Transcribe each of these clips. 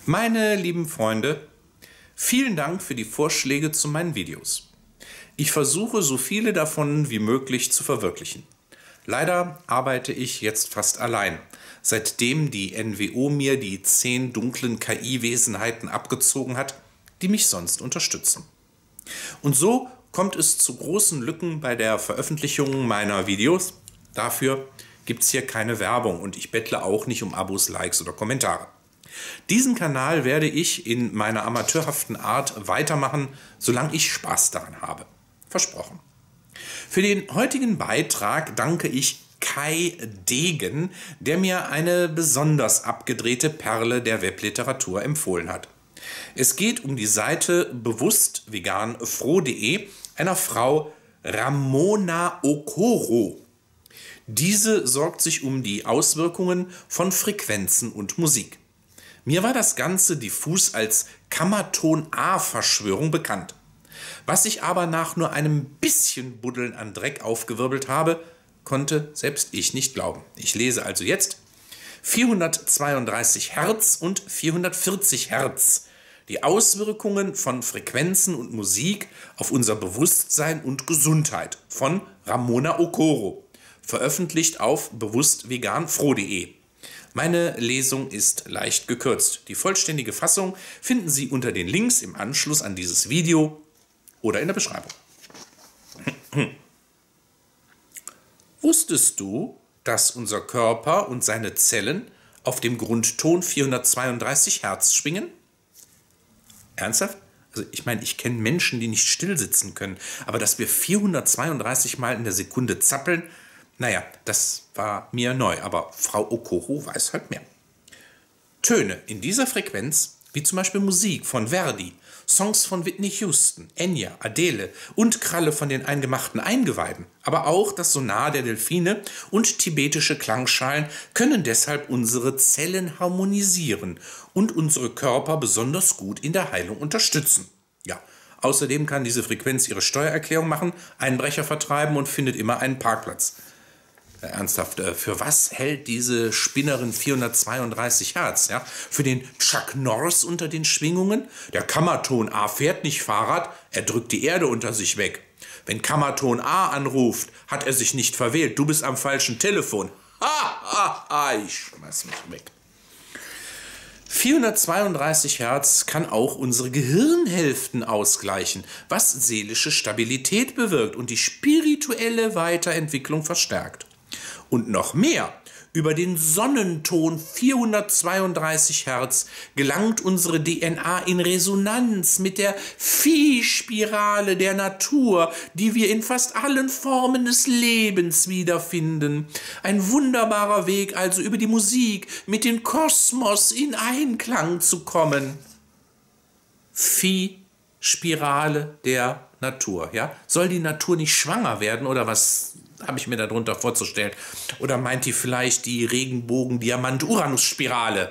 Meine lieben Freunde, vielen Dank für die Vorschläge zu meinen Videos. Ich versuche, so viele davon wie möglich zu verwirklichen. Leider arbeite ich jetzt fast allein, seitdem die NWO mir die 10 dunklen KI-Wesenheiten abgezogen hat, die mich sonst unterstützen. Und so kommt es zu großen Lücken bei der Veröffentlichung meiner Videos. Dafür gibt es hier keine Werbung und ich bettle auch nicht um Abos, Likes oder Kommentare. Diesen Kanal werde ich in meiner amateurhaften Art weitermachen, solange ich Spaß daran habe. Versprochen. Für den heutigen Beitrag danke ich Kai Degen, der mir eine besonders abgedrehte Perle der Webliteratur empfohlen hat. Es geht um die Seite bewusstveganfroh.de einer Frau Ramona Okoro. Diese sorgt sich um die Auswirkungen von Frequenzen und Musik. Mir war das Ganze diffus als Kammerton-A-Verschwörung bekannt. Was ich aber nach nur einem bisschen Buddeln an Dreck aufgewirbelt habe, konnte selbst ich nicht glauben. Ich lese also jetzt 432 Hertz und 440 Hertz. Die Auswirkungen von Frequenzen und Musik auf unser Bewusstsein und Gesundheit von Ramona Okoro. Veröffentlicht auf bewusstveganfroh.de. Meine Lesung ist leicht gekürzt. Die vollständige Fassung finden Sie unter den Links im Anschluss an dieses Video oder in der Beschreibung. Wusstest du, dass unser Körper und seine Zellen auf dem Grundton 432 Hertz schwingen? Ernsthaft? Also ich meine, ich kenne Menschen, die nicht still sitzen können, aber dass wir 432 Mal in der Sekunde zappeln, naja, das war mir neu, aber Frau Okoro weiß halt mehr. Töne in dieser Frequenz, wie zum Beispiel Musik von Verdi, Songs von Whitney Houston, Enya, Adele und Kralle von den eingemachten Eingeweiden, aber auch das Sonar der Delfine und tibetische Klangschalen können deshalb unsere Zellen harmonisieren und unsere Körper besonders gut in der Heilung unterstützen. Ja, außerdem kann diese Frequenz ihre Steuererklärung machen, Einbrecher vertreiben und findet immer einen Parkplatz. Ernsthaft, für was hält diese Spinnerin 432 Hertz? Ja? Für den Chuck Norris unter den Schwingungen? Der Kammerton A fährt nicht Fahrrad, er drückt die Erde unter sich weg. Wenn Kammerton A anruft, hat er sich nicht verwählt, du bist am falschen Telefon. Ich schmeiß mich weg. 432 Hertz kann auch unsere Gehirnhälften ausgleichen, was seelische Stabilität bewirkt und die spirituelle Weiterentwicklung verstärkt. Und noch mehr, über den Sonnenton 432 Hertz gelangt unsere DNA in Resonanz mit der Phi-Spirale der Natur, die wir in fast allen Formen des Lebens wiederfinden. Ein wunderbarer Weg also über die Musik mit dem Kosmos in Einklang zu kommen. Phi-Spirale der Natur, ja? Soll die Natur nicht schwanger werden oder was habe ich mir darunter vorzustellen? Oder meint die vielleicht die Regenbogen-Diamant-Uranus-Spirale?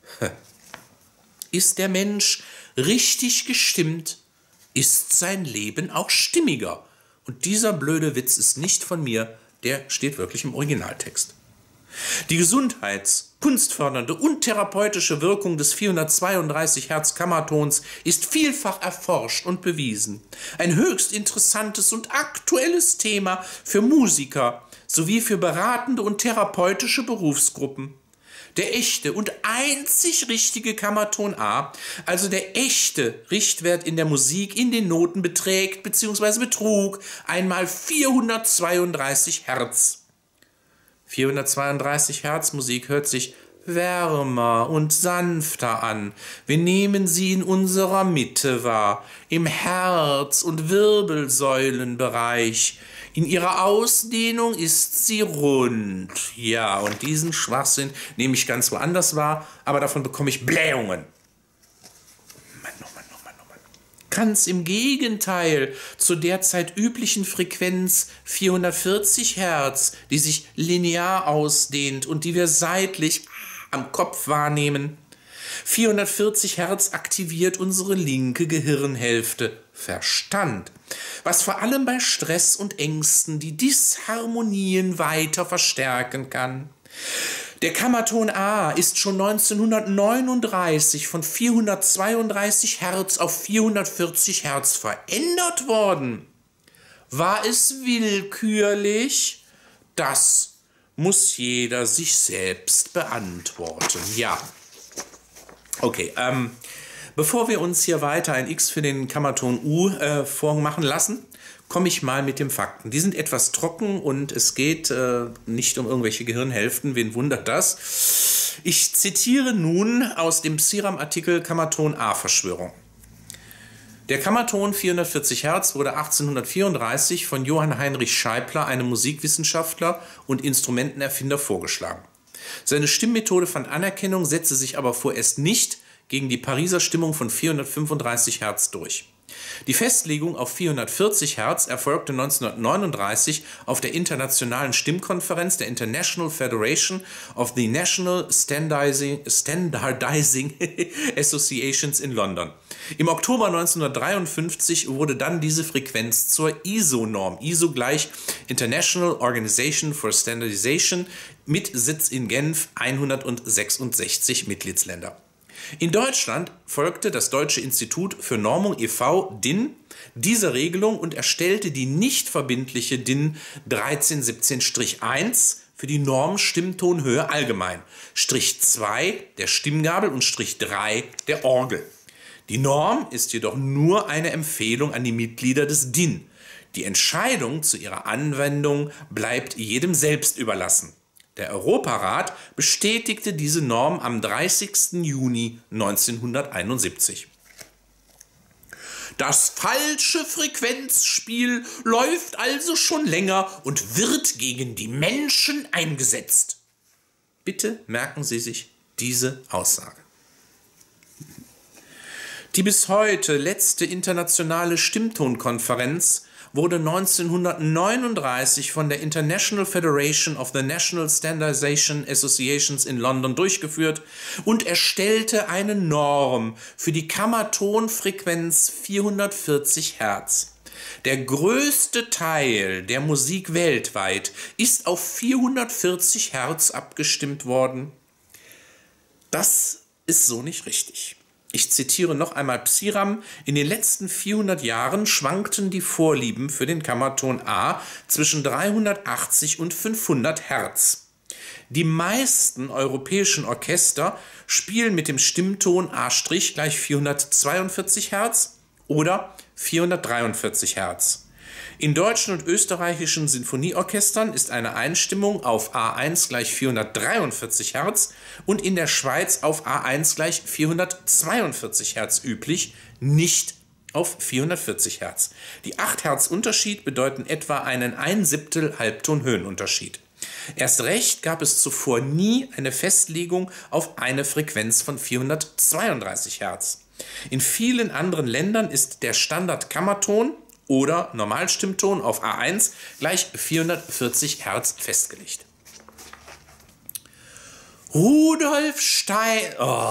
Ist der Mensch richtig gestimmt, ist sein Leben auch stimmiger. Und dieser blöde Witz ist nicht von mir, der steht wirklich im Originaltext. Die gesundheits-, kunstfördernde und therapeutische Wirkung des 432 Hertz Kammertons ist vielfach erforscht und bewiesen. Ein höchst interessantes und aktuelles Thema für Musiker sowie für beratende und therapeutische Berufsgruppen. Der echte und einzig richtige Kammerton A, also der echte Richtwert in der Musik in den Noten beträgt bzw. betrug einmal 432 Hertz. 432 Hertz Musik hört sich wärmer und sanfter an. Wir nehmen sie in unserer Mitte wahr, im Herz- und Wirbelsäulenbereich. In ihrer Ausdehnung ist sie rund. Ja, und diesen Schwachsinn nehme ich ganz woanders wahr, aber davon bekomme ich Blähungen. Ganz im Gegenteil zur derzeit üblichen Frequenz 440 Hertz, die sich linear ausdehnt und die wir seitlich am Kopf wahrnehmen. 440 Hertz aktiviert unsere linke Gehirnhälfte, Verstand, was vor allem bei Stress und Ängsten die Disharmonien weiter verstärken kann. Der Kammerton A ist schon 1939 von 432 Hertz auf 440 Hertz verändert worden. War es willkürlich? Das muss jeder sich selbst beantworten. Ja. Okay, bevor wir uns hier weiter ein X für den Kammerton U vormachen lassen, komme ich mal mit den Fakten. Die sind etwas trocken und es geht nicht um irgendwelche Gehirnhälften. Wen wundert das? Ich zitiere nun aus dem Psiram-Artikel Kammerton A-Verschwörung. Der Kammerton 440 Hertz wurde 1834 von Johann Heinrich Scheibler, einem Musikwissenschaftler und Instrumentenerfinder, vorgeschlagen. Seine Stimmmethode fand Anerkennung, setzte sich aber vorerst nicht gegen die Pariser Stimmung von 435 Hertz durch. Die Festlegung auf 440 Hertz erfolgte 1939 auf der Internationalen Stimmkonferenz der International Federation of the National Standardizing Associations in London. Im Oktober 1953 wurde dann diese Frequenz zur ISO-Norm, ISO gleich International Organization for Standardization, mit Sitz in Genf, 166 Mitgliedsländer. In Deutschland folgte das Deutsche Institut für Normung e.V. DIN dieser Regelung und erstellte die nicht verbindliche DIN 1317-1 für die Norm Stimmtonhöhe allgemein, Strich 2 der Stimmgabel und Strich 3 der Orgel. Die Norm ist jedoch nur eine Empfehlung an die Mitglieder des DIN. Die Entscheidung zu ihrer Anwendung bleibt jedem selbst überlassen. Der Europarat bestätigte diese Norm am 30. Juni 1971. Das falsche Frequenzspiel läuft also schon länger und wird gegen die Menschen eingesetzt. Bitte merken Sie sich diese Aussage. Die bis heute letzte internationale Stimmtonkonferenz wurde 1939 von der International Federation of the National Standardization Associations in London durchgeführt und erstellte eine Norm für die Kammertonfrequenz 440 Hertz. Der größte Teil der Musik weltweit ist auf 440 Hertz abgestimmt worden. Das ist so nicht richtig. Ich zitiere noch einmal Psiram: In den letzten 400 Jahren schwankten die Vorlieben für den Kammerton A zwischen 380 und 500 Hertz. Die meisten europäischen Orchester spielen mit dem Stimmton A' gleich 442 Hertz oder 443 Hertz. In deutschen und österreichischen Sinfonieorchestern ist eine Einstimmung auf A1 gleich 443 Hertz und in der Schweiz auf A1 gleich 442 Hertz üblich, nicht auf 440 Hertz. Die 8 Hertz Unterschied bedeuten etwa einen 1/7 Halbtonhöhenunterschied. Erst recht gab es zuvor nie eine Festlegung auf eine Frequenz von 432 Hertz. In vielen anderen Ländern ist der Standard-Kammerton oder Normalstimmton auf A1 gleich 440 Hertz festgelegt. Rudolf Steiner. Oh.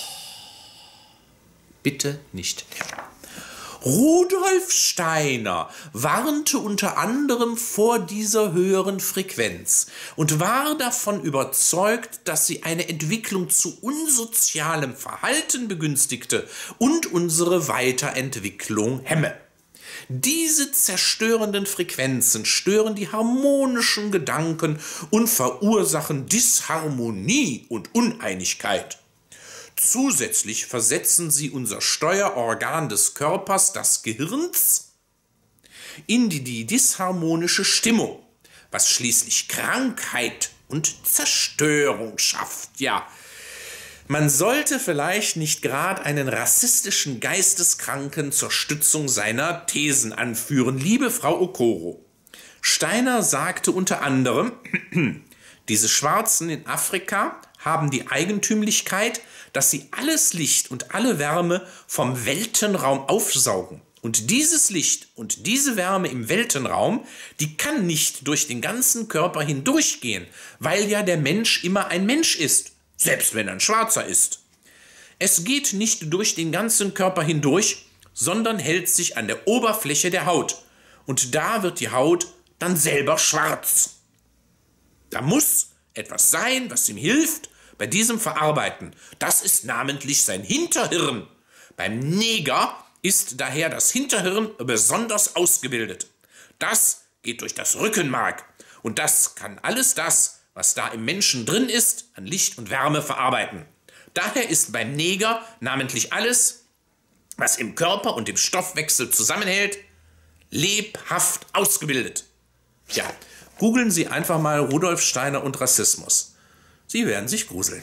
Bitte nicht. Rudolf Steiner warnte unter anderem vor dieser höheren Frequenz und war davon überzeugt, dass sie eine Entwicklung zu unsozialem Verhalten begünstigte und unsere Weiterentwicklung hemme. Diese zerstörenden Frequenzen stören die harmonischen Gedanken und verursachen Disharmonie und Uneinigkeit. Zusätzlich versetzen sie unser Steuerorgan des Körpers, das Gehirns, in die disharmonische Stimmung, was schließlich Krankheit und Zerstörung schafft. Ja, man sollte vielleicht nicht gerade einen rassistischen Geisteskranken zur Stützung seiner Thesen anführen, liebe Frau Okoro. Steiner sagte unter anderem, diese Schwarzen in Afrika haben die Eigentümlichkeit, dass sie alles Licht und alle Wärme vom Weltenraum aufsaugen. Und dieses Licht und diese Wärme im Weltenraum, die kann nicht durch den ganzen Körper hindurchgehen, weil ja der Mensch immer ein Mensch ist, selbst wenn er ein Schwarzer ist. Es geht nicht durch den ganzen Körper hindurch, sondern hält sich an der Oberfläche der Haut. Und da wird die Haut dann selber schwarz. Da muss etwas sein, was ihm hilft bei diesem Verarbeiten. Das ist namentlich sein Hinterhirn. Beim Neger ist daher das Hinterhirn besonders ausgebildet. Das geht durch das Rückenmark und das kann alles das, was da im Menschen drin ist, an Licht und Wärme verarbeiten. Daher ist beim Neger namentlich alles, was im Körper und im Stoffwechsel zusammenhält, lebhaft ausgebildet. Ja, googeln Sie einfach mal Rudolf Steiner und Rassismus. Sie werden sich gruseln.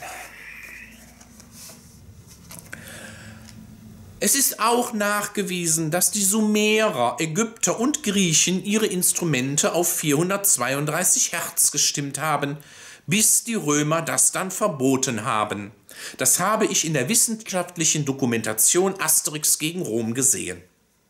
Es ist auch nachgewiesen, dass die Sumerer, Ägypter und Griechen ihre Instrumente auf 432 Hertz gestimmt haben, bis die Römer das dann verboten haben. Das habe ich in der wissenschaftlichen Dokumentation Asterix gegen Rom gesehen.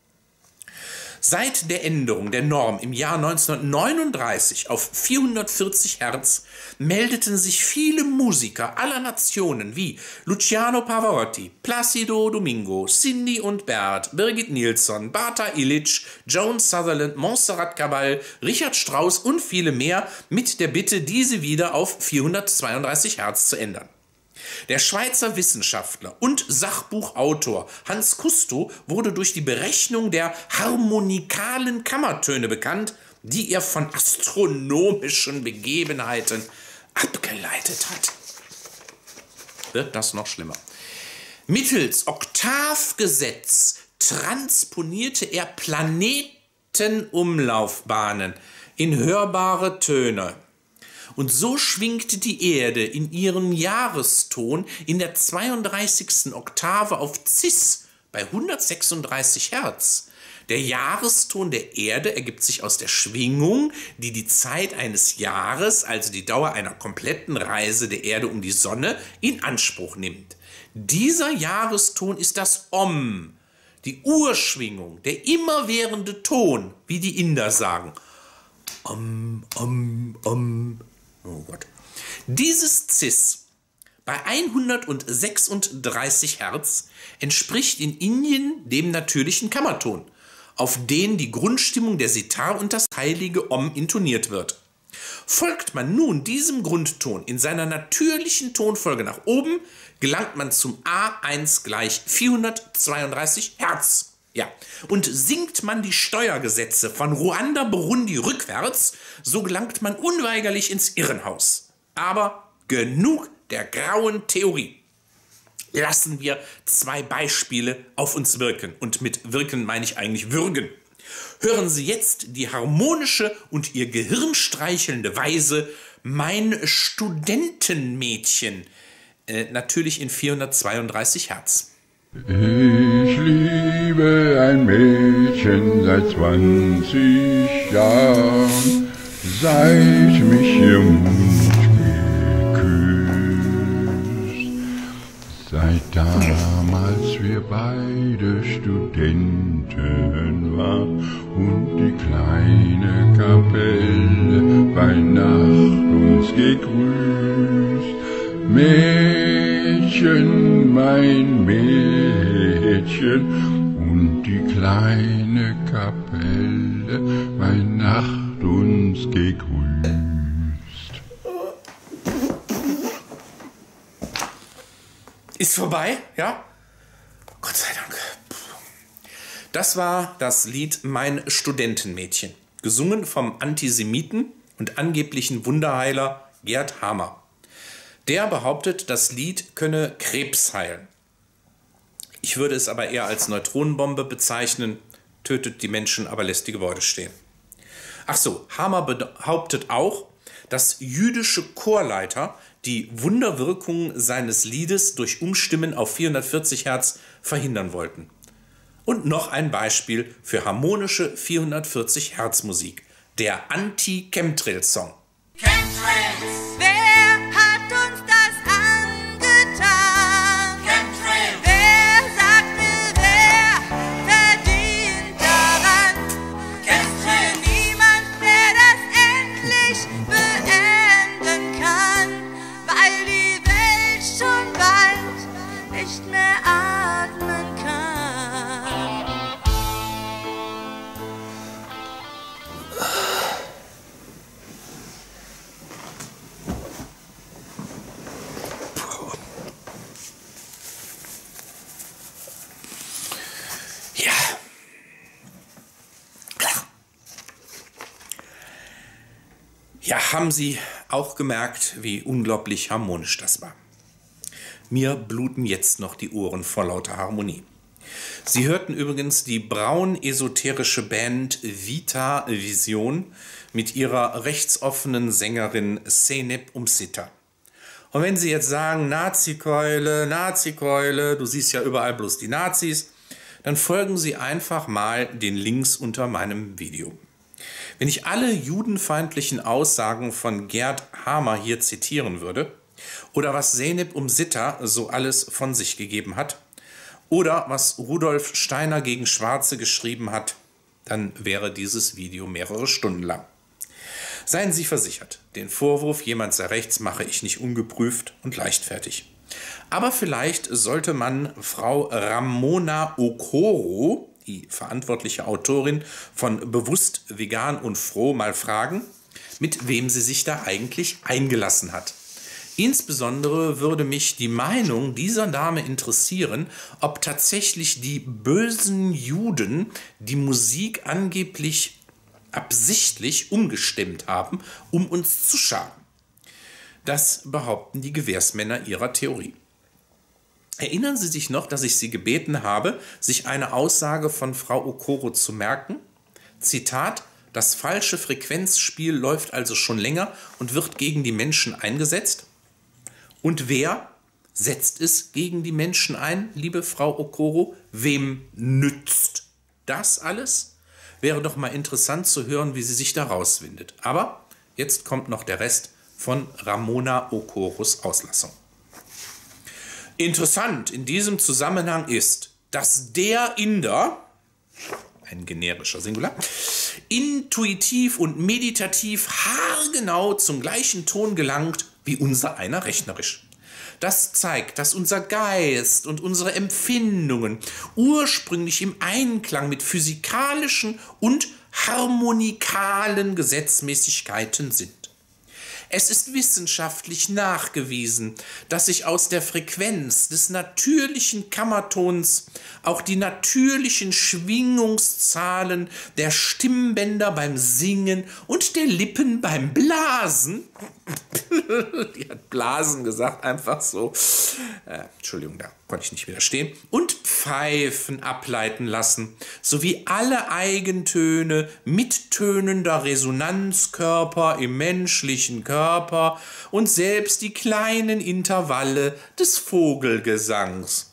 Seit der Änderung der Norm im Jahr 1939 auf 440 Hertz meldeten sich viele Musiker aller Nationen wie Luciano Pavarotti, Placido Domingo, Cindy und Bert, Birgit Nilsson, Bata Illich, Joan Sutherland, Montserrat Cabal, Richard Strauss und viele mehr mit der Bitte, diese wieder auf 432 Hertz zu ändern. Der Schweizer Wissenschaftler und Sachbuchautor Hans Kusto wurde durch die Berechnung der harmonikalen Kammertöne bekannt, die er von astronomischen Begebenheiten abgeleitet hat. Wird das noch schlimmer. Mittels Oktavgesetz transponierte er Planetenumlaufbahnen in hörbare Töne. Und so schwingt die Erde in ihrem Jahreston in der 32. Oktave auf Cis bei 136 Hertz. Der Jahreston der Erde ergibt sich aus der Schwingung, die die Zeit eines Jahres, also die Dauer einer kompletten Reise der Erde um die Sonne, in Anspruch nimmt. Dieser Jahreston ist das Om, die Urschwingung, der immerwährende Ton, wie die Inder sagen. Om, Om, Om. Oh Gott. Dieses Cis bei 136 Hertz entspricht in Indien dem natürlichen Kammerton, auf den die Grundstimmung der Sitar und das heilige Om intoniert wird. Folgt man nun diesem Grundton in seiner natürlichen Tonfolge nach oben, gelangt man zum A1 gleich 432 Hertz. Ja, und singt man die Steuergesetze von Ruanda, Burundi rückwärts, so gelangt man unweigerlich ins Irrenhaus. Aber genug der grauen Theorie. Lassen wir zwei Beispiele auf uns wirken. Und mit wirken meine ich eigentlich würgen. Hören Sie jetzt die harmonische und ihr Gehirn streichelnde Weise Mein Studentenmädchen. Natürlich in 432 Hertz. Ich liebe ein Mädchen seit 20 Jahren, seit mich ihr Mund geküsst. Seit damals wir beide Studenten waren und die kleine Kapelle bei Nacht uns gegrüßt. Mädchen, mein Mädchen, und die kleine Kapelle bei Nacht uns gegrüßt. Ist vorbei, ja? Gott sei Dank. Das war das Lied Mein Studentenmädchen, gesungen vom Antisemiten und angeblichen Wunderheiler Gerd Hamer. Der behauptet, das Lied könne Krebs heilen. Ich würde es aber eher als Neutronenbombe bezeichnen, tötet die Menschen, aber lässt die Gebäude stehen. Ach so, Hamer behauptet auch, dass jüdische Chorleiter die Wunderwirkung seines Liedes durch Umstimmen auf 440 Hertz verhindern wollten. Und noch ein Beispiel für harmonische 440 Hertz Musik, der Anti-Chemtrail-Song. Chemtrails! Wer hat uns das angetan? Chemtrails! Wer sagt mir, wer verdient daran? Chemtrails! Niemand, der das endlich beenden kann, weil die Welt schon bald nicht mehr atmen kann. Ja, haben Sie auch gemerkt, wie unglaublich harmonisch das war? Mir bluten jetzt noch die Ohren vor lauter Harmonie. Sie hörten übrigens die braun-esoterische Band Vita Vision mit ihrer rechtsoffenen Sängerin Zeynep Umsitter. Und wenn Sie jetzt sagen, Nazi-Keule, Nazi-Keule, du siehst ja überall bloß die Nazis, dann folgen Sie einfach mal den Links unter meinem Video. Wenn ich alle judenfeindlichen Aussagen von Gerd Hamer hier zitieren würde, oder was Zeynep Umsitter so alles von sich gegeben hat, oder was Rudolf Steiner gegen Schwarze geschrieben hat, dann wäre dieses Video mehrere Stunden lang. Seien Sie versichert, den Vorwurf, jemand sei rechts, mache ich nicht ungeprüft und leichtfertig. Aber vielleicht sollte man Frau Ramona Okoro, die verantwortliche Autorin von Bewusst Vegan und Froh, mal fragen, mit wem sie sich da eigentlich eingelassen hat. Insbesondere würde mich die Meinung dieser Dame interessieren, ob tatsächlich die bösen Juden die Musik angeblich absichtlich umgestimmt haben, um uns zu schaden. Das behaupten die Gewährsmänner ihrer Theorie. Erinnern Sie sich noch, dass ich Sie gebeten habe, sich eine Aussage von Frau Okoro zu merken? Zitat: Das falsche Frequenzspiel läuft also schon länger und wird gegen die Menschen eingesetzt. Und wer setzt es gegen die Menschen ein, liebe Frau Okoro? Wem nützt das alles? Wäre doch mal interessant zu hören, wie sie sich da rauswindet. Aber jetzt kommt noch der Rest von Ramona Okoros Auslassung. Interessant in diesem Zusammenhang ist, dass der Inder, ein generischer Singular, intuitiv und meditativ haargenau zum gleichen Ton gelangt wie unser einer rechnerisch. Das zeigt, dass unser Geist und unsere Empfindungen ursprünglich im Einklang mit physikalischen und harmonikalen Gesetzmäßigkeiten sind. Es ist wissenschaftlich nachgewiesen, dass sich aus der Frequenz des natürlichen Kammertons auch die natürlichen Schwingungszahlen der Stimmbänder beim Singen und der Lippen beim Blasen, die hat Blasen gesagt, einfach so, Entschuldigung, da konnte ich nicht widerstehen, und Pfeifen ableiten lassen, sowie alle Eigentöne mittönender Resonanzkörper im menschlichen Körper und selbst die kleinen Intervalle des Vogelgesangs.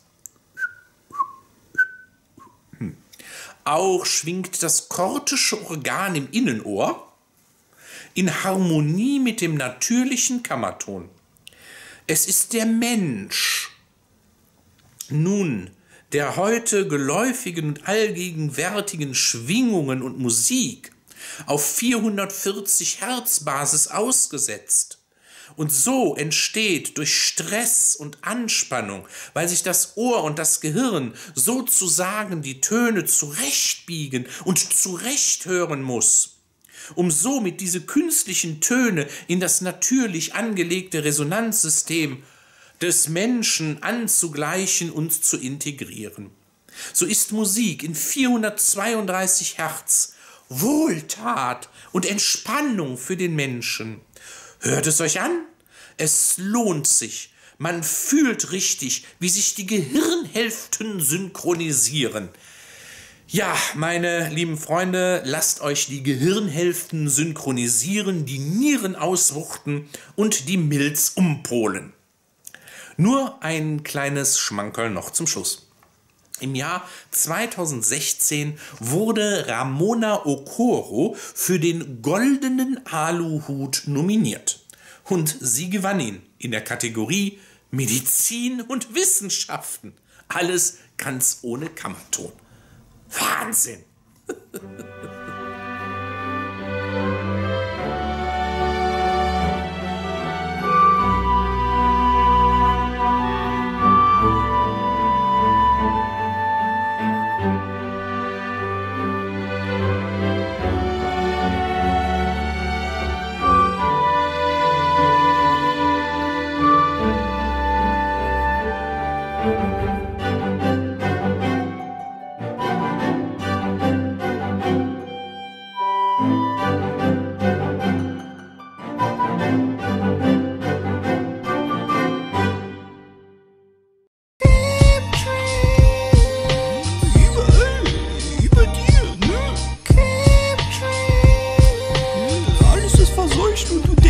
Auch schwingt das kortische Organ im Innenohr in Harmonie mit dem natürlichen Kammerton. Es ist der Mensch, nun, der heute geläufigen und allgegenwärtigen Schwingungen und Musik auf 440 Hertz Basis ausgesetzt. Und so entsteht durch Stress und Anspannung, weil sich das Ohr und das Gehirn sozusagen die Töne zurechtbiegen und zurechthören muss, um somit diese künstlichen Töne in das natürlich angelegte Resonanzsystem des Menschen anzugleichen und zu integrieren. So ist Musik in 432 Hertz Wohltat und Entspannung für den Menschen. Hört es euch an? Es lohnt sich. Man fühlt richtig, wie sich die Gehirnhälften synchronisieren. Ja, meine lieben Freunde, lasst euch die Gehirnhälften synchronisieren, die Nieren auswuchten und die Milz umpolen. Nur ein kleines Schmankerl noch zum Schluss. Im Jahr 2016 wurde Ramona Okoro für den Goldenen Aluhut nominiert. Und sie gewann ihn in der Kategorie Medizin und Wissenschaften. Alles ganz ohne Kammerton. Wahnsinn! nicht und du